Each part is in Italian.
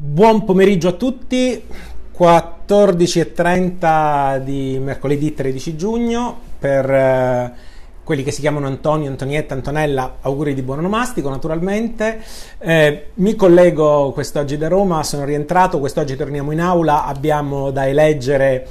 Buon pomeriggio a tutti, 14:30 di mercoledì 13 giugno. Per quelli che si chiamano Antonio, Antonietta, Antonella, auguri di buon onomastico naturalmente. Mi collego quest'oggi da Roma, sono rientrato, quest'oggi torniamo in aula, abbiamo da eleggere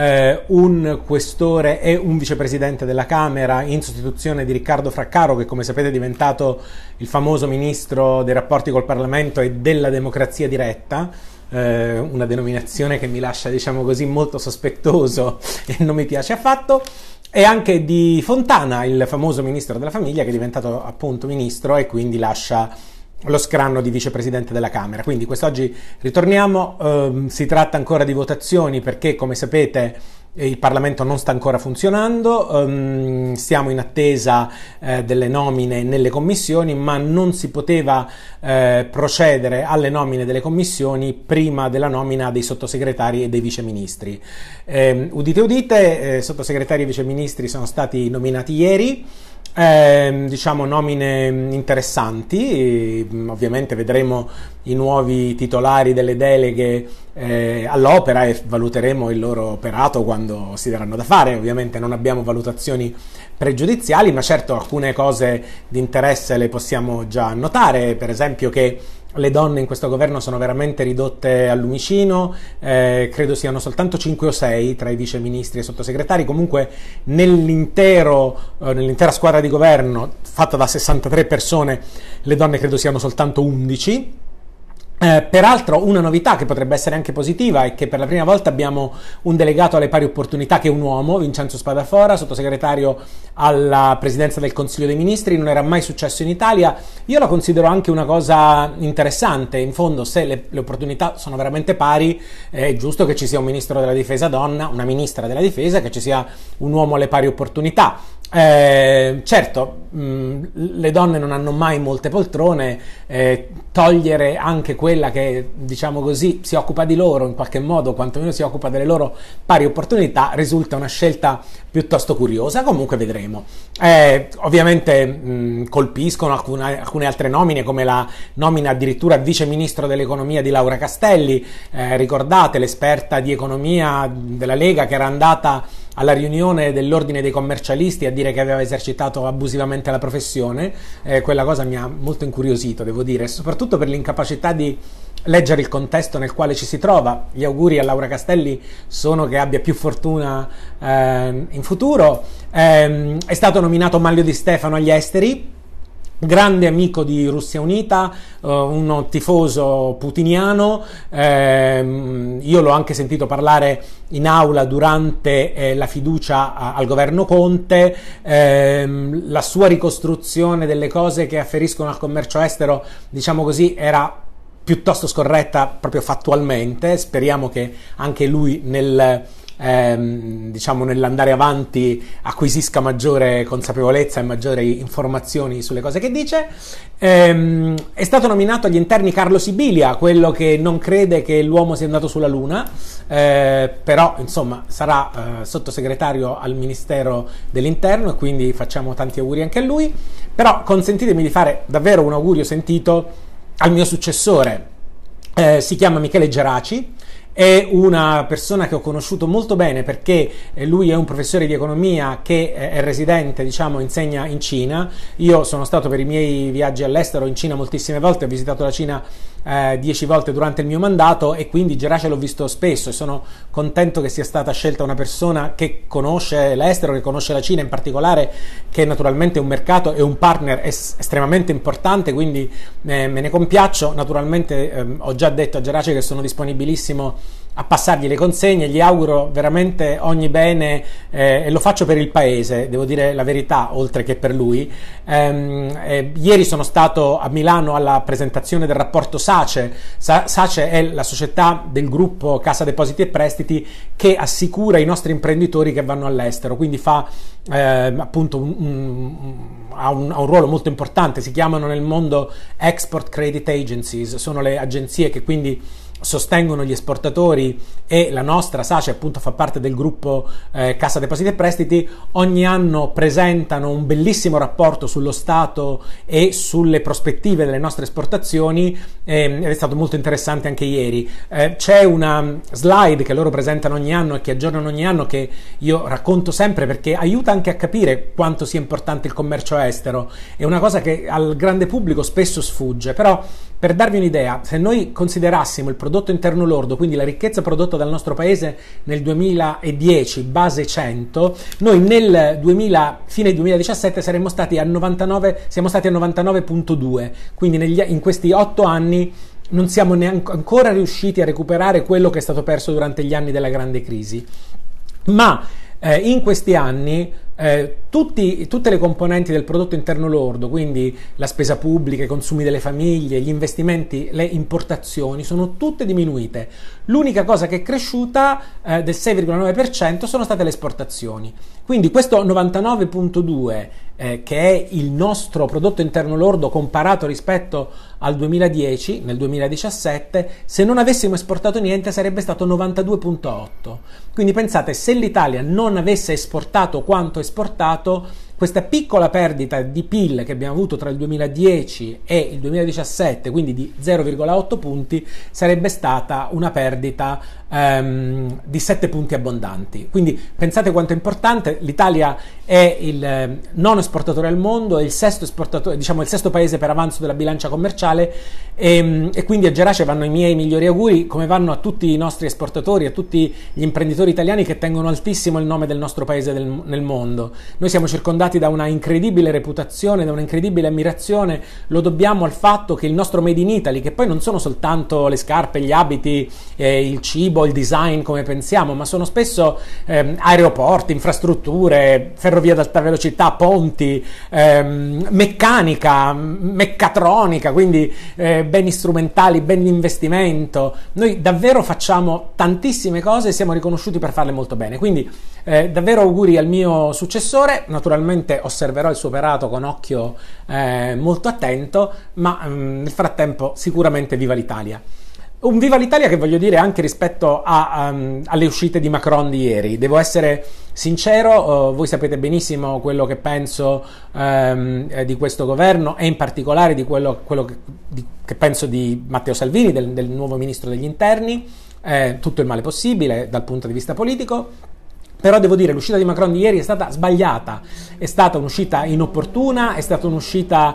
un questore e un vicepresidente della Camera in sostituzione di Riccardo Fraccaro, che come sapete è diventato il famoso ministro dei rapporti col Parlamento e della democrazia diretta. Una denominazione che mi lascia, diciamo così, molto sospettoso e non mi piace affatto. E anche di Fontana, il famoso ministro della famiglia, che è diventato appunto ministro e quindi lascia lo scranno di vicepresidente della Camera. Quindi quest'oggi ritorniamo, si tratta ancora di votazioni perché, come sapete, il Parlamento non sta ancora funzionando, siamo in attesa delle nomine nelle commissioni, ma non si poteva procedere alle nomine delle commissioni prima della nomina dei sottosegretari e dei viceministri. Udite udite, sottosegretari e viceministri sono stati nominati ieri. Diciamo nomine interessanti, ovviamente vedremo i nuovi titolari delle deleghe all'opera e valuteremo il loro operato quando si daranno da fare. Ovviamente non abbiamo valutazioni pregiudiziali, ma certo alcune cose di interesse le possiamo già notare, per esempio che le donne in questo governo sono veramente ridotte al lumicino, credo siano soltanto 5 o 6 tra i viceministri e sottosegretari. Comunque nell'intera squadra di governo, fatta da 63 persone, le donne credo siano soltanto 11. Peraltro una novità che potrebbe essere anche positiva è che per la prima volta abbiamo un delegato alle pari opportunità che è un uomo, Vincenzo Spadafora, sottosegretario alla presidenza del Consiglio dei Ministri. Non era mai successo in Italia. Io la considero anche una cosa interessante. In fondo, se le opportunità sono veramente pari, è giusto che ci sia un ministro della difesa donna, una ministra della difesa, che ci sia un uomo alle pari opportunità. Certo, le donne non hanno mai molte poltrone, togliere anche quella che, diciamo così, si occupa di loro in qualche modo, quantomeno si occupa delle loro pari opportunità, risulta una scelta piuttosto curiosa. Comunque vedremo. Ovviamente colpiscono alcune altre nomine, come la nomina addirittura vice ministro dell'economia di Laura Castelli. Ricordate l'esperta di economia della Lega che era andata alla riunione dell'ordine dei commercialisti a dire che aveva esercitato abusivamente la professione. Quella cosa mi ha molto incuriosito, devo dire, soprattutto per l'incapacità di leggere il contesto nel quale ci si trova. Gli auguri a Laura Castelli sono che abbia più fortuna in futuro. È stato nominato Manlio Di Stefano agli esteri, grande amico di Russia Unita, uno tifoso putiniano. Io l'ho anche sentito parlare in aula durante la fiducia al governo Conte. La sua ricostruzione delle cose che afferiscono al commercio estero, diciamo così, era piuttosto scorretta proprio fattualmente. Speriamo che anche lui nell'andare avanti acquisisca maggiore consapevolezza e maggiori informazioni sulle cose che dice. È stato nominato agli interni Carlo Sibilia, quello che non crede che l'uomo sia andato sulla Luna, però insomma sarà sottosegretario al Ministero dell'Interno e quindi facciamo tanti auguri anche a lui. Però consentitemi di fare davvero un augurio sentito al mio successore. Si chiama Michele Geraci. È una persona che ho conosciuto molto bene perché lui è un professore di economia che è residente, diciamo, insegna in Cina. Io sono stato per i miei viaggi all'estero in Cina moltissime volte, ho visitato la Cina 10 volte durante il mio mandato e quindi Geraci l'ho visto spesso e sono contento che sia stata scelta una persona che conosce l'estero, che conosce la Cina in particolare, che naturalmente è un mercato e un partner estremamente importante, quindi me ne compiaccio. Naturalmente ho già detto a Geraci che sono disponibilissimo a passargli le consegne, gli auguro veramente ogni bene e lo faccio per il paese, devo dire la verità, oltre che per lui. Ieri sono stato a Milano alla presentazione del rapporto SACE. SACE è la società del gruppo Cassa Depositi e Prestiti che assicura i nostri imprenditori che vanno all'estero, quindi fa appunto ha un ruolo molto importante. Si chiamano nel mondo Export Credit Agencies, sono le agenzie che quindi sostengono gli esportatori, e la nostra SACE appunto fa parte del gruppo Cassa Depositi e Prestiti. Ogni anno presentano un bellissimo rapporto sullo stato e sulle prospettive delle nostre esportazioni, ed è stato molto interessante anche ieri. C'è una slide che loro presentano ogni anno e che aggiornano ogni anno, che io racconto sempre perché aiuta anche a capire quanto sia importante il commercio estero. È una cosa che al grande pubblico spesso sfugge, però per darvi un'idea, se noi considerassimo il prodotto interno lordo, quindi la ricchezza prodotta dal nostro paese nel 2010, base 100, noi nel fine 2017 siamo stati a 99,2, quindi in questi 8 anni non siamo neanche ancora riusciti a recuperare quello che è stato perso durante gli anni della grande crisi. Ma in questi anni tutte le componenti del prodotto interno lordo, quindi la spesa pubblica, i consumi delle famiglie, gli investimenti, le importazioni, sono tutte diminuite. L'unica cosa che è cresciuta del 6,9% sono state le esportazioni. Quindi questo 99,2 che è il nostro prodotto interno lordo comparato rispetto al 2010, nel 2017, se non avessimo esportato niente sarebbe stato 92,8. Quindi pensate, se l'Italia non avesse esportato quanto esportato, questa piccola perdita di PIL che abbiamo avuto tra il 2010 e il 2017, quindi di 0,8 punti, sarebbe stata una perdita di 7 punti abbondanti. Quindi pensate quanto è importante. L'Italia è il nono esportatore al mondo, è il sesto esportatore, diciamo il sesto paese per avanzo della bilancia commerciale, e quindi a Gerace vanno i miei migliori auguri, come vanno a tutti i nostri esportatori, a tutti gli imprenditori italiani che tengono altissimo il nome del nostro paese nel mondo. Noi siamo circondati da una incredibile reputazione, da una incredibile ammirazione. Lo dobbiamo al fatto che il nostro Made in Italy, che poi non sono soltanto le scarpe, gli abiti, il cibo, il design come pensiamo, ma sono spesso aeroporti, infrastrutture, ferrovie ad alta velocità, ponti, meccanica, meccatronica, quindi beni strumentali, beni di investimento. Noi davvero facciamo tantissime cose e siamo riconosciuti per farle molto bene. Quindi davvero auguri al mio successore. Naturalmente osserverò il suo operato con occhio molto attento, ma nel frattempo sicuramente viva l'Italia. Un viva l'Italia che voglio dire anche rispetto alle uscite di Macron di ieri. Devo essere sincero, voi sapete benissimo quello che penso di questo governo, e in particolare di quello che penso di Matteo Salvini, del nuovo ministro degli interni. Tutto il male possibile dal punto di vista politico. Però devo dire, l'uscita di Macron di ieri è stata sbagliata, è stata un'uscita inopportuna, è stata un'uscita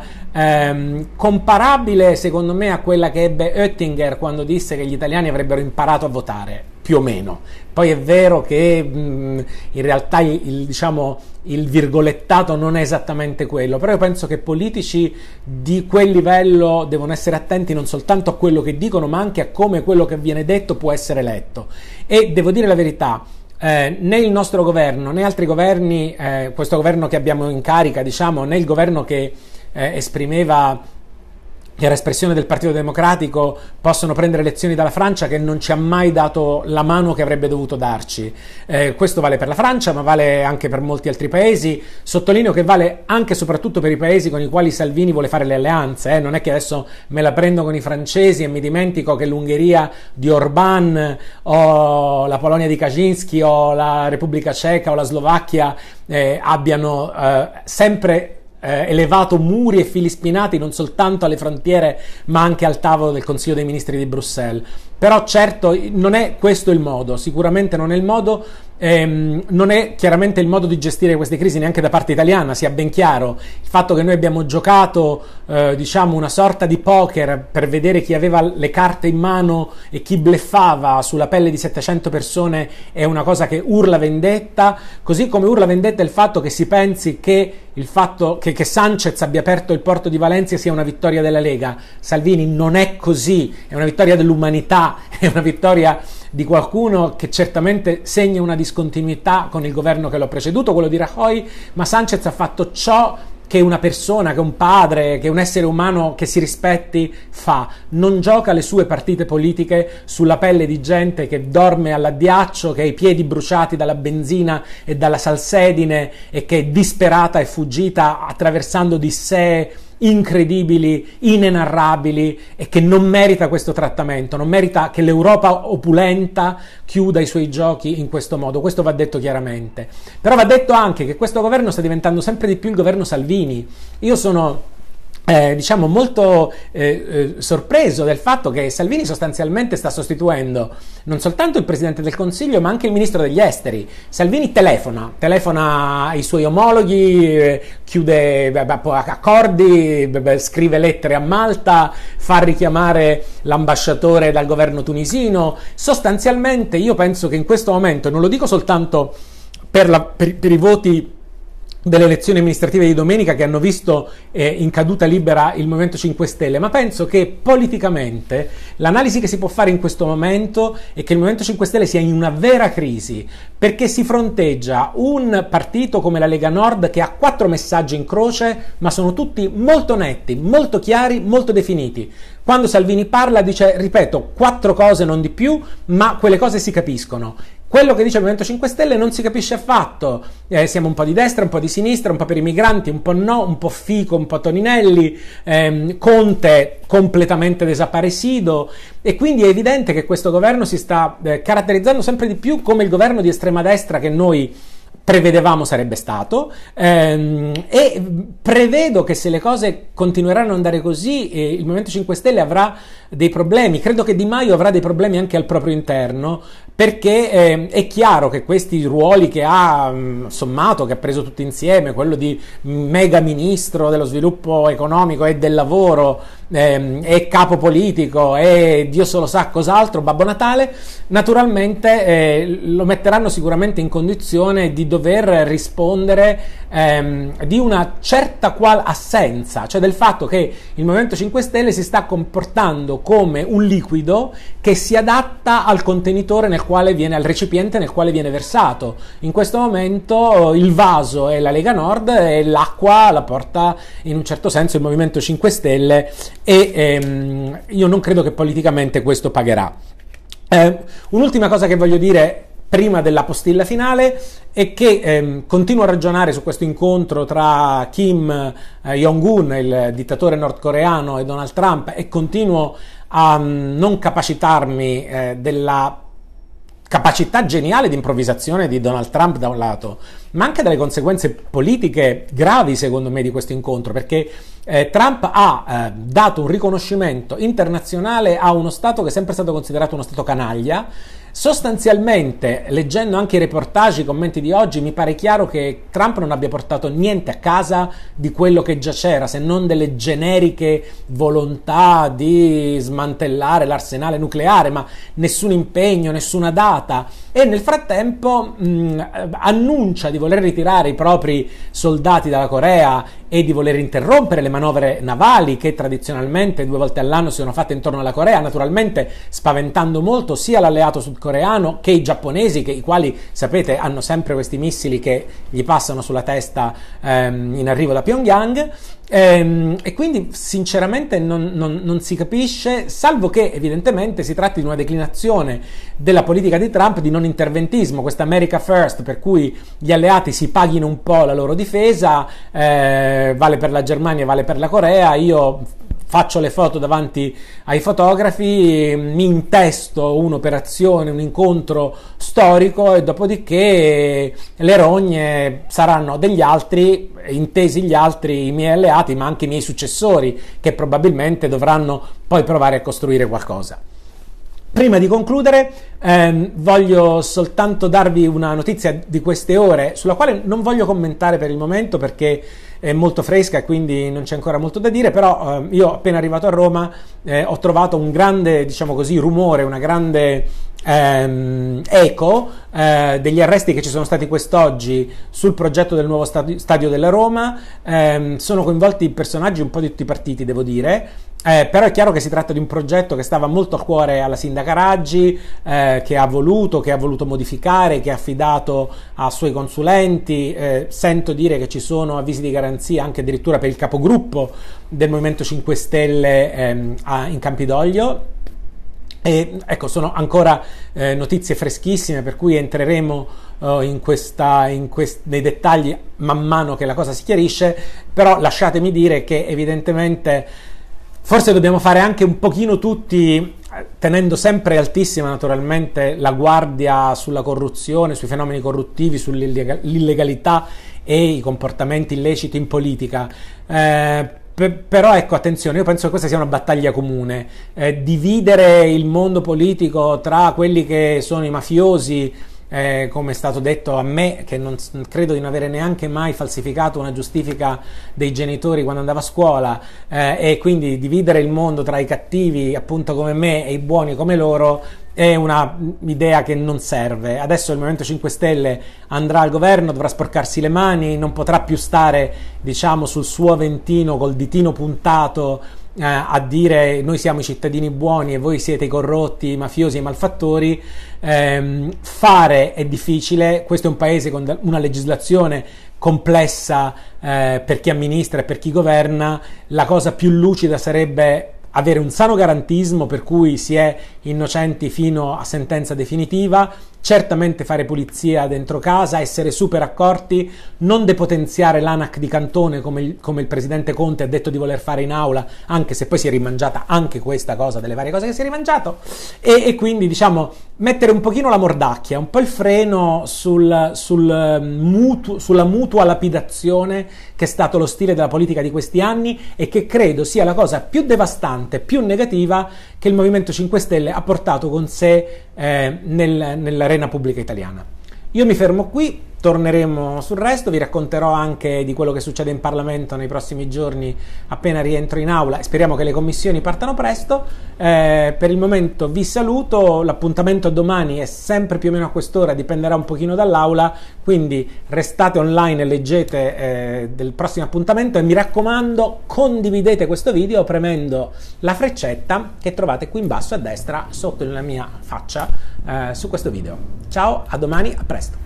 comparabile secondo me a quella che ebbe Oettinger quando disse che gli italiani avrebbero imparato a votare, più o meno. Poi è vero che in realtà il virgolettato non è esattamente quello, però io penso che politici di quel livello devono essere attenti non soltanto a quello che dicono, ma anche a come quello che viene detto può essere letto. E devo dire la verità, né il nostro governo né altri governi, questo governo che abbiamo in carica, né il governo che era espressione del Partito Democratico, possono prendere lezioni dalla Francia, che non ci ha mai dato la mano che avrebbe dovuto darci. Questo vale per la Francia, ma vale anche per molti altri paesi. Sottolineo che vale anche e soprattutto per i paesi con i quali Salvini vuole fare le alleanze. Non è che adesso me la prendo con i francesi e mi dimentico che l'Ungheria di Orbán, o la Polonia di Kaczynski, o la Repubblica Ceca o la Slovacchia abbiano sempre elevato muri e fili spinati non soltanto alle frontiere ma anche al tavolo del Consiglio dei Ministri di Bruxelles. Però certo non è questo il modo, sicuramente non è il modo, non è chiaramente il modo di gestire queste crisi neanche da parte italiana, sia ben chiaro. Il fatto che noi abbiamo giocato una sorta di poker per vedere chi aveva le carte in mano e chi bluffava sulla pelle di 700 persone è una cosa che urla vendetta, così come urla vendetta il fatto che si pensi che il fatto che Sanchez abbia aperto il porto di Valencia sia una vittoria della Lega. Salvini, non è così, è una vittoria dell'umanità, è una vittoria di qualcuno che certamente segna una discontinuità con il governo che lo ha preceduto, quello di Rajoy, ma Sanchez ha fatto ciò che una persona, che un padre, che un essere umano che si rispetti fa. Non gioca le sue partite politiche sulla pelle di gente che dorme all'addiaccio, che ha i piedi bruciati dalla benzina e dalla salsedine e che è disperata e fuggita attraversando dissee incredibili, inenarrabili, e che non merita questo trattamento, non merita che l'Europa opulenta chiuda i suoi giochi in questo modo. Questo va detto chiaramente. Però va detto anche che questo governo sta diventando sempre di più il governo Salvini. Io sono diciamo molto sorpreso del fatto che Salvini sostanzialmente sta sostituendo non soltanto il Presidente del Consiglio ma anche il Ministro degli Esteri. Salvini telefona ai suoi omologhi, chiude accordi, scrive lettere a Malta, fa richiamare l'ambasciatore dal governo tunisino. Sostanzialmente io penso che in questo momento, non lo dico soltanto per i voti delle elezioni amministrative di domenica che hanno visto in caduta libera il Movimento 5 Stelle, ma penso che politicamente l'analisi che si può fare in questo momento è che il Movimento 5 Stelle sia in una vera crisi, perché si fronteggia un partito come la Lega Nord che ha 4 messaggi in croce, ma sono tutti molto netti, molto chiari, molto definiti. Quando Salvini parla dice, ripeto, 4 cose, non di più, ma quelle cose si capiscono. Quello che dice il Movimento 5 Stelle non si capisce affatto. Siamo un po' di destra, un po' di sinistra, un po' per i migranti, un po' no, un po' Fico, un po' Toninelli, Conte completamente desaparecido, e quindi è evidente che questo governo si sta caratterizzando sempre di più come il governo di estrema destra che noi prevedevamo sarebbe stato, e prevedo che se le cose continueranno ad andare così il Movimento 5 Stelle avrà dei problemi. Credo che Di Maio avrà dei problemi anche al proprio interno, perché è chiaro che questi ruoli che ha sommato, che ha preso tutti insieme, quello di mega ministro dello sviluppo economico e del lavoro, e capo politico e Dio solo sa cos'altro, Babbo Natale, naturalmente lo metteranno sicuramente in condizione di dover rispondere di una certa qual assenza, cioè del fatto che il Movimento 5 Stelle si sta comportando come un liquido che si adatta al contenitore nel quale viene, al recipiente nel quale viene versato. In questo momento il vaso è la Lega Nord e l'acqua la porta in un certo senso il Movimento 5 Stelle, e io non credo che politicamente questo pagherà. Un'ultima cosa che voglio dire prima della postilla finale è che continuo a ragionare su questo incontro tra Kim Jong-un, il dittatore nordcoreano, e Donald Trump, e continuo a non capacitarmi della capacità geniale di improvvisazione di Donald Trump da un lato, ma anche delle conseguenze politiche gravi secondo me di questo incontro, perché Trump ha dato un riconoscimento internazionale a uno Stato che è sempre stato considerato uno Stato canaglia. Sostanzialmente, leggendo anche i reportage, i commenti di oggi, mi pare chiaro che Trump non abbia portato niente a casa di quello che già c'era, se non delle generiche volontà di smantellare l'arsenale nucleare, ma nessun impegno, nessuna data. E nel frattempo annuncia di voler ritirare i propri soldati dalla Corea e di voler interrompere le manovre navali che tradizionalmente 2 volte all'anno si sono fatte intorno alla Corea, naturalmente spaventando molto sia l'alleato sudcoreano che i giapponesi, i quali, sapete, hanno sempre questi missili che gli passano sulla testa in arrivo da Pyongyang. E quindi sinceramente non si capisce, salvo che evidentemente si tratti di una declinazione della politica di Trump di non interventismo, questa America First, per cui gli alleati si paghino un po' la loro difesa, vale per la Germania, vale per la Corea, io faccio le foto davanti ai fotografi, mi intesto un'operazione, un incontro storico, e dopodiché le rogne saranno degli altri, intesi gli altri, i miei alleati, ma anche i miei successori, che probabilmente dovranno poi provare a costruire qualcosa. Prima di concludere, voglio soltanto darvi una notizia di queste ore, sulla quale non voglio commentare per il momento perché è molto fresca e quindi non c'è ancora molto da dire, però io appena arrivato a Roma ho trovato un grande, diciamo così, rumore, una grande eco degli arresti che ci sono stati quest'oggi sul progetto del nuovo stadio della Roma. Sono coinvolti personaggi un po' di tutti i partiti, devo dire, Però è chiaro che si tratta di un progetto che stava molto a cuore alla sindaca Raggi, che ha voluto modificare, che ha affidato a suoi consulenti. Sento dire che ci sono avvisi di garanzia anche addirittura per il capogruppo del Movimento 5 Stelle in Campidoglio. E ecco, sono ancora notizie freschissime, per cui entreremo nei dettagli man mano che la cosa si chiarisce, però lasciatemi dire che evidentemente forse dobbiamo fare anche un pochino tutti, tenendo sempre altissima naturalmente la guardia sulla corruzione, sui fenomeni corruttivi, sull'illegalità e i comportamenti illeciti in politica. Però ecco, attenzione, io penso che questa sia una battaglia comune. Dividere il mondo politico tra quelli che sono i mafiosi, come è stato detto a me, che non credo di non avere neanche mai falsificato una giustifica dei genitori quando andavo a scuola, e quindi dividere il mondo tra i cattivi appunto come me e i buoni come loro è un'idea che non serve. Adesso il Movimento 5 Stelle andrà al governo, dovrà sporcarsi le mani, non potrà più stare, diciamo, sul suo Aventino col ditino puntato a dire noi siamo i cittadini buoni e voi siete i corrotti, i mafiosi e i malfattori. Fare è difficile, questo è un paese con una legislazione complessa per chi amministra e per chi governa. La cosa più lucida sarebbe avere un sano garantismo per cui si è innocenti fino a sentenza definitiva, certamente fare pulizia dentro casa, essere super accorti, non depotenziare l'ANAC di Cantone come il presidente Conte ha detto di voler fare in aula, anche se poi si è rimangiata anche questa cosa delle varie cose che si è rimangiato, e quindi diciamo mettere un pochino la mordacchia, un po' il freno sulla mutua lapidazione che è stato lo stile della politica di questi anni e che credo sia la cosa più devastante, più negativa che il Movimento 5 Stelle ha portato con sé nell'arena pubblica italiana. Io mi fermo qui, torneremo sul resto, vi racconterò anche di quello che succede in Parlamento nei prossimi giorni appena rientro in aula e speriamo che le commissioni partano presto. Per il momento vi saluto, l'appuntamento domani è sempre più o meno a quest'ora, dipenderà un pochino dall'aula, quindi restate online e leggete del prossimo appuntamento e mi raccomando condividete questo video premendo la freccetta che trovate qui in basso a destra sotto la mia faccia su questo video. Ciao, a domani, a presto!